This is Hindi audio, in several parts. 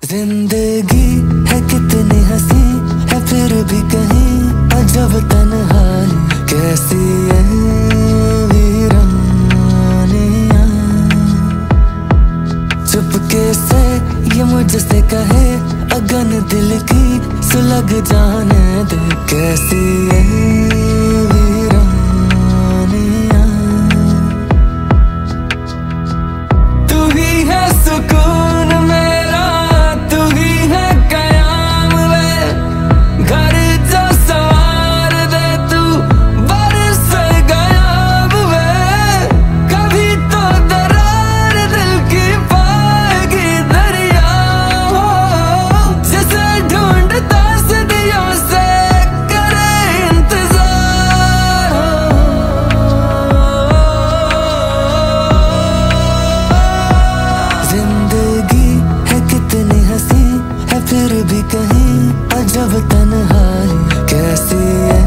जिंदगी है कितनी हंसी है फिर भी कहीं अजब तन्हाई कैसी है वीरानियां। चुपके से ये मुझसे कहे अगन दिल की सुलग जाने दे कैसी है वीरानियां। तू ही है सुकून मेरा तू ही है कयाम वे घर जो सवार दे तू बरस गया वे। कभी तो दरार दिल की पाएगी दरिया हो जिसे ढूंढता सदियों से करे इंतजार हो। जिंदगी है कितनी हंसी है फिर भी कहीं अजब तन्हाई कैसी है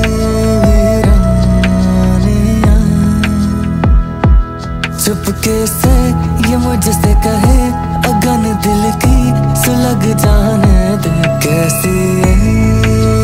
वीरानियां। चुपके से ये मुझसे कहे अगन दिल की सुलग जाने दे कैसी है